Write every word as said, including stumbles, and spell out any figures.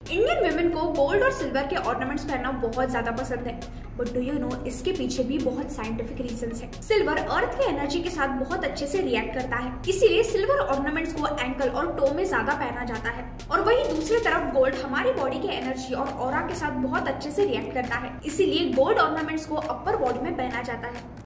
Indian women को gold और silver के ऑर्नामेंट्स पहनना बहुत ज्यादा पसंद है, बट डू यू नो इसके पीछे भी बहुत साइंटिफिक रीजंस है। सिल्वर अर्थ की एनर्जी के साथ बहुत अच्छे से रिएक्ट करता है, इसीलिए सिल्वर ऑर्नामेंट्स को एंकल और टो में ज्यादा पहना जाता है। और वही दूसरी तरफ गोल्ड हमारी बॉडी के एनर्जी और ऑरा के साथ बहुत अच्छे से रिएक्ट करता है, इसीलिए गोल्ड ऑर्नामेंट्स को अपर बॉडी में पहना जाता है।